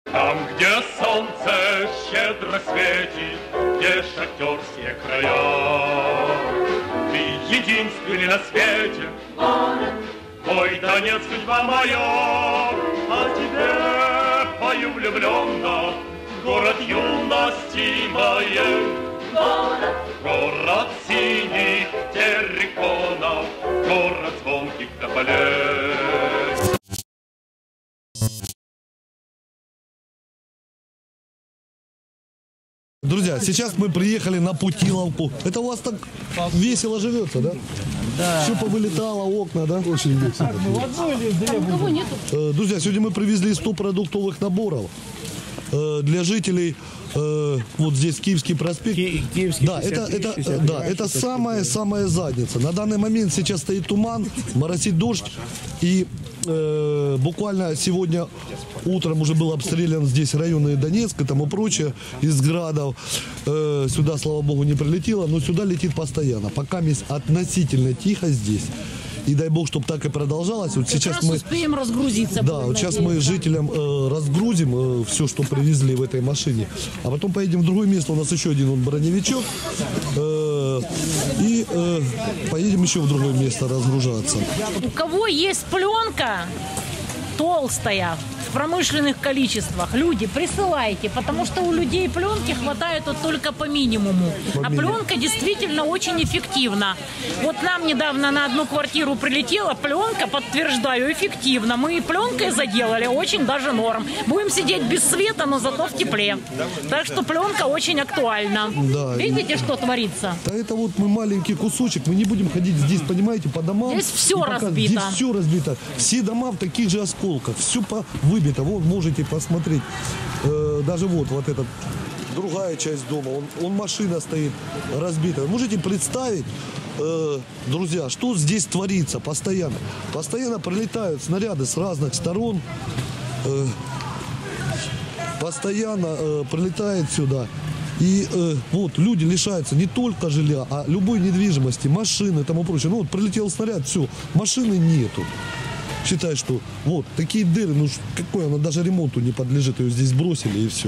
Там, где солнце щедро светит, где шахтерские края, ты единственный на свете, город, мой Донец, судьба моя, а тебе пою влюбленно, город юности моей, город синих терриконов, город звонких тополей. Друзья, сейчас мы приехали на Путиловку. Это у вас так весело живется, да? Да. Все повылетало, окна, да? Очень весело. Никого нету. Друзья, сегодня мы привезли 100 продуктовых наборов для жителей. Вот здесь Киевский проспект. Киевский, да, 60, это самая задница. На данный момент сейчас стоит туман, моросит дождь. И буквально сегодня утром уже был обстрелян здесь районы Донецка и тому прочее из градов. Сюда, слава богу, не прилетело, но сюда летит постоянно. Пока относительно тихо здесь. И дай бог, чтобы так и продолжалось. Вот сейчас мы успеем разгрузиться. Да, вот сейчас мы жителям разгрузим все, что привезли в этой машине. А потом поедем в другое место. У нас еще один броневичок. И поедем еще в другое место разгружаться. У кого есть пленка толстая, в промышленных количествах, люди, присылайте, потому что у людей пленки хватает вот только по минимуму. А пленка действительно очень эффективна. Вот нам недавно на одну квартиру прилетела пленка, подтверждаю, эффективно. Мы пленкой заделали, очень даже норм. Будем сидеть без света, но зато в тепле. Так что пленка очень актуальна. Да, видите, что творится? Да, это вот мы маленький кусочек, мы не будем ходить здесь, понимаете, по домам. Здесь все разбито. Здесь все разбито. Все дома в таких же осколках, все выбито. Вот можете посмотреть, даже вот эта другая часть дома, он машина стоит разбитая. Можете представить, друзья, что здесь творится постоянно. Постоянно прилетают снаряды с разных сторон, постоянно прилетает сюда. И вот люди лишаются не только жилья, а любой недвижимости, машины и тому прочее. Ну вот прилетел снаряд, все, машины нету. Считай, что вот такие дыры, ну какой она даже ремонту не подлежит, ее здесь бросили и все.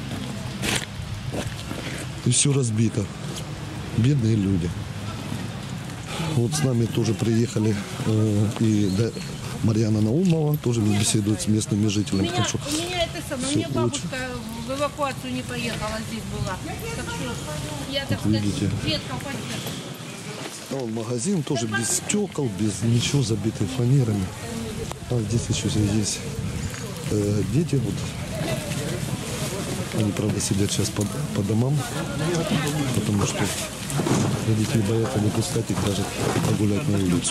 И все разбито. Бедные люди. Вот с нами тоже приехали и Марьяна Наумова, тоже беседует с местными жителями. У меня бабушка в эвакуацию не поехала, здесь была. Так что я, так сказать, видите, редко поддерживаю. Вон магазин тоже без стекол, без ничего, забитый фанерами. А здесь еще есть дети. Вот. Они, правда, сидят сейчас по домам, потому что родители боятся не пускать их даже погулять на улицу.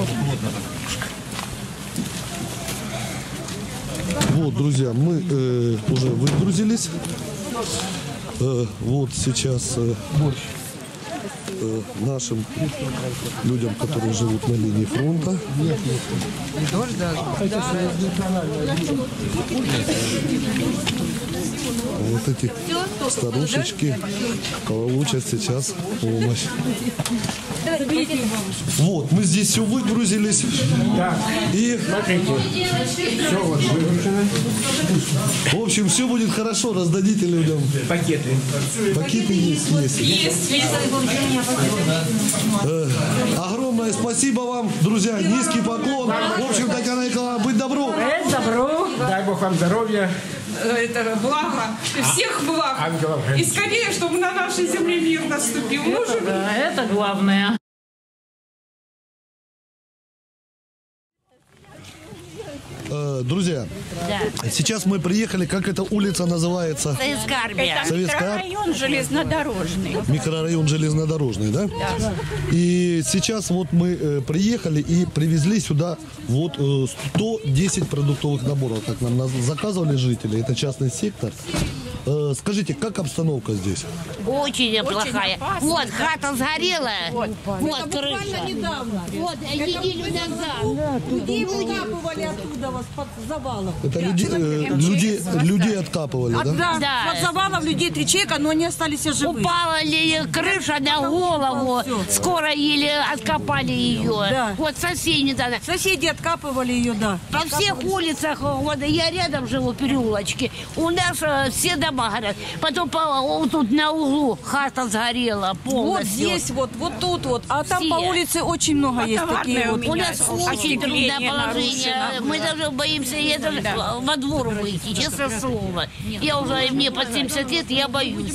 Вот, друзья, мы уже выгрузились. Вот сейчас нашим людям, которые живут на линии фронта. Вот эти старушечки получат сейчас помощь. Вот, мы здесь все выгрузились. И смотрите, все вот выгружено. В общем, все будет хорошо, раздадите людям. Пакеты. Пакеты есть. Огромное спасибо вам, друзья, низкий поклон. В общем, Татьяна Николаевна, быть добру. Добро. Дай Бог вам здоровья. Это благо, всех благ. И скорее, чтобы на нашей земле мир наступил. Это главное. Друзья, сейчас мы приехали, как эта улица называется? Это микрорайон железнодорожный. Микрорайон железнодорожный, да? Да. И сейчас вот мы приехали и привезли сюда вот 110 продуктовых наборов, как нам заказывали жители, это частный сектор. Скажите, как обстановка здесь? Очень плохая. опасно, Вот, да. хата сгорела. Вот Это буквально крыша. недавно. Вот, неделю назад. Людей выкапывали оттуда вот под завалов. Это людей откапывали, да? Да. Под завалов людей 3 человека, но они остались живы. Упала ли крыша на голову, скоро еле откопали ее. Да. Вот соседи тогда. Соседи откапывали ее, да. По всех улицах, вот я рядом живу в переулочке, у нас все дома горят. Потом вот тут на углу хата сгорела полностью. Вот здесь, вот тут вот. А там Все. по улице очень много есть такие вот. У нас очень трудное положение. Мы даже боимся даже во двор выйти, честное слово. Я уже, мне под 70 лет, я боюсь.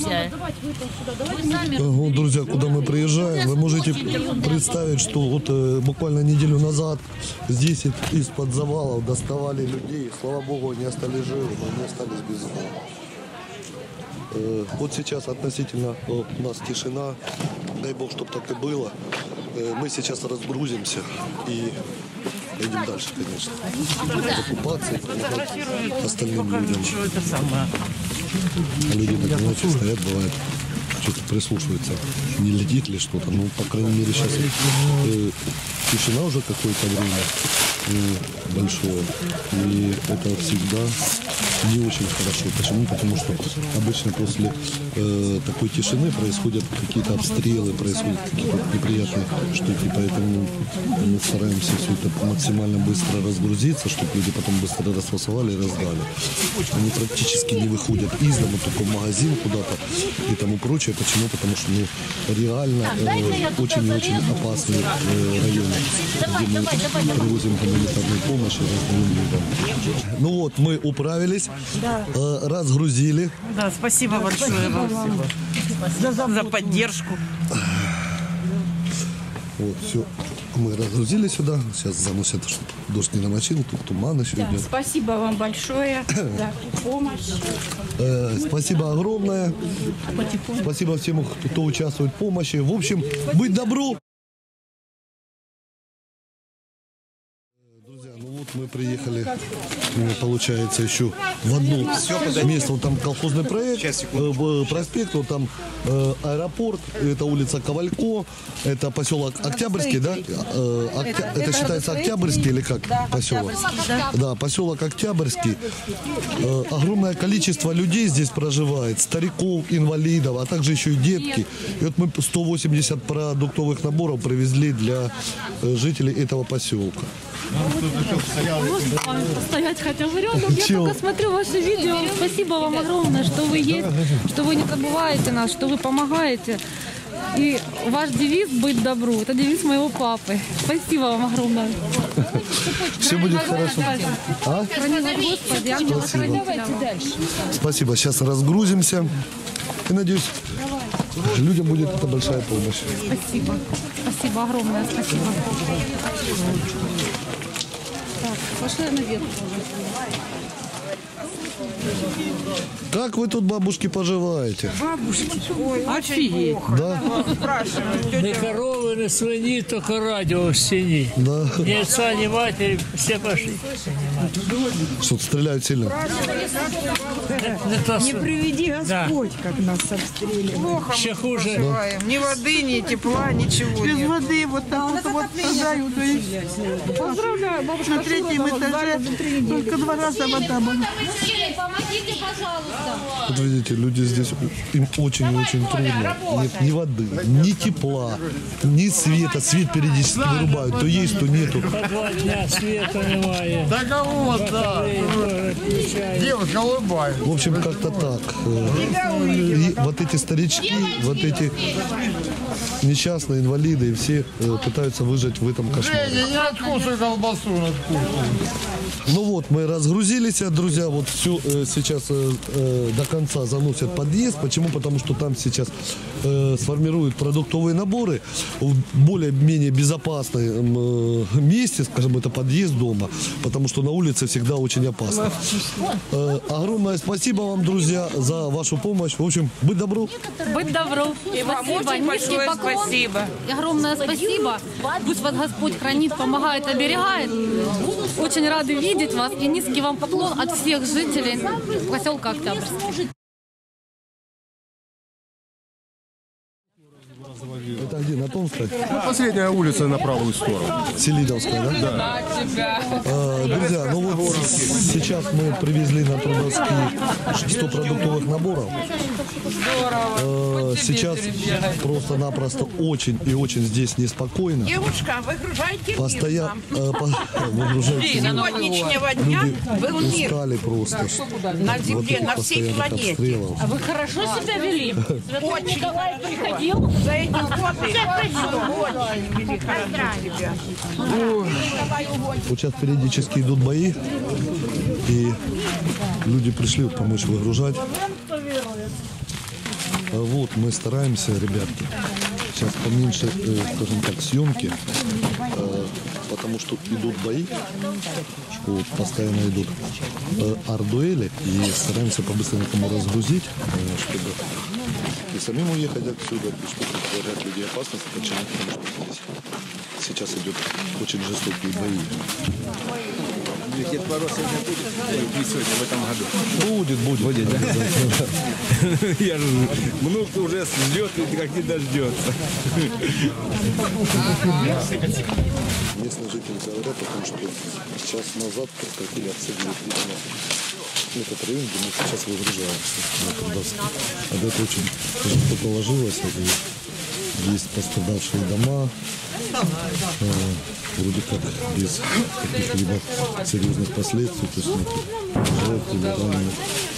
Вот, друзья, куда мы приезжаем, вы можете представить, что вот буквально неделю назад здесь из-под завалов доставали людей. Слава Богу, они остались живы, но они остались без дома. Вот сейчас относительно у нас тишина, дай Бог, чтобы так и было. Мы сейчас разгрузимся и пойдем дальше, конечно. Оккупации, помогать остальным людям. А люди так ночью стоят, бывает, что-то прислушиваются, не летит ли что-то. Ну, по крайней мере, сейчас тишина уже какое-то время большое. И это всегда не очень хорошо. Почему? Потому что обычно после такой тишины происходят какие-то обстрелы, происходят какие-то неприятные штуки. Поэтому мы стараемся все это максимально быстро разгрузиться, чтобы люди потом быстро расфасовали и раздали. Они практически не выходят из дома, только в магазин куда-то и тому прочее. Почему? Потому что реально очень и очень опасные районы, где мы привозим гуманитарную помощь и раздаем людям. Ну вот, мы управились, разгрузили. Да, спасибо большое вам за поддержку. Вот, все. Мы разгрузили сюда. Сейчас заносят, чтобы дождь не намочил. Тут туман еще идет. Спасибо вам большое за помощь. Спасибо огромное. Спасибо всем, кто участвует в помощи. В общем, быть добру. Друзья, ну вот мы приехали, получается, еще в одно место. Вот там колхозный проект, проспект, вот там аэропорт, это улица Ковалько, это поселок Октябрьский, да? Это считается Октябрьский или как поселок? Да, поселок Октябрьский. Огромное количество людей здесь проживает, стариков, инвалидов, а также еще и детки. И вот мы 180 продуктовых наборов привезли для жителей этого поселка. Стоять хотел рядом. Я только смотрю ваши видео. Спасибо вам огромное, что вы есть, что вы не забываете нас, что вы помогаете. И ваш девиз «Быть добру» – это девиз моего папы. Спасибо вам огромное. Все будет хорошо. А? Спасибо. Спасибо. Сейчас разгрузимся. И надеюсь, людям будет это большая помощь. Спасибо. Спасибо огромное. Спасибо. Так, пошли наверх. Как вы тут, бабушки, поживаете? Бабушки, ой, офигеть. Да? Ни коровы, ни свиньи, только радио в стене. Да. Ни отца, ни матери, все пошли. Что-то стреляют сильно. Не приведи Господь, как нас обстреливали. Плохо Еще хуже. Ни воды, ни тепла, ничего нет. Без воды вот так вот страдают. Поздравляю, бабушка. На 3-м этаже только 2 раза вода была. Помогите, пожалуйста. Вот видите, люди здесь, им очень и очень трудно. Нет ни воды, ни тепла, ни света. Свет периодически вырубают. То есть, то нету. По 2 дня света немає. Да кого, да. Девушка улыбает. В общем, как-то так. И вот эти старички, вот эти несчастные инвалиды, и все пытаются выжить в этом кошмаре. Не откусывай колбасу, откусывай. Ну вот, мы разгрузились, друзья, вот все сейчас до конца заносят подъезд. Почему? Потому что там сейчас сформируют продуктовые наборы в более-менее безопасном месте, скажем, это подъезд дома, потому что на улице всегда очень опасно. Огромное спасибо вам, друзья, за вашу помощь. В общем, быть добру. Быть добру. И вам очень большое спасибо. Огромное спасибо. Пусть вас Господь хранит, помогает, оберегает. Очень рады видеть вас и низкий вам поклон от всех жителей поселка Октябрьский. Это где, на Томской? Последняя улица на правую сторону. Селидовская, да? Да. Друзья, ну вот сейчас мы привезли на Трудовские 100 продуктовых наборов. Сейчас просто-напросто очень и очень здесь неспокойно. Девушка, выгружайте Постоянно С сегодняшнего дня был мир устали просто. на земле, на всей планете. А вы хорошо себя вели? Святой Николай приходил? За эти годы очень вели хорошо себя. Вот сейчас периодически идут бои, и люди пришли помочь выгружать. Вот, мы стараемся, ребятки, сейчас поменьше, скажем так, съемки, потому что идут бои, вот, постоянно идут ардуэли, и стараемся по-быстренькому разгрузить, чтобы и самим уехать отсюда, и чтобы представлять людей опасности. Почему? Потому что здесь сейчас идут очень жестокие бои. Дед Мороз сегодня будет сегодня в этом году? Будет, да? Я же внук уже ждет, как не дождется. Местные жители говорят о том, что час назад прекратили обследовать этот район, где мы сейчас выгружаемся на Трудовской. А это очень жестоко ложилось, и есть пострадавшие дома, вроде как без каких-либо серьезных последствий, то есть нет жертв или раненых.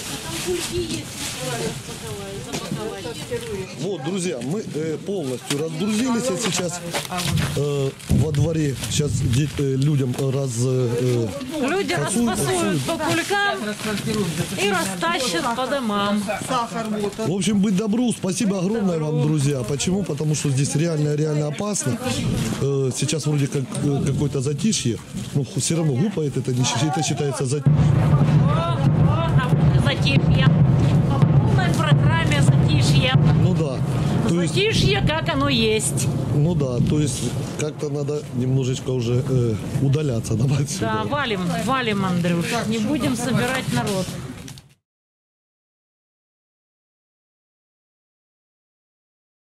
Вот, друзья, мы полностью разгрузились сейчас во дворе. Сейчас людям Люди распасуют по кулькам и растащат по домам. В общем, быть добру. Спасибо огромное вам, друзья. Почему? Потому что здесь реально опасно. Сейчас вроде как какое-то затишье, но все равно гупает это, это считается затишье. Затишье. По полной программе затишье. Ну да. Затишье, как оно есть. Ну да, то есть как-то надо немножечко уже удаляться нам отсюда. Да, валим, Андрюш. Не будем собирать народ.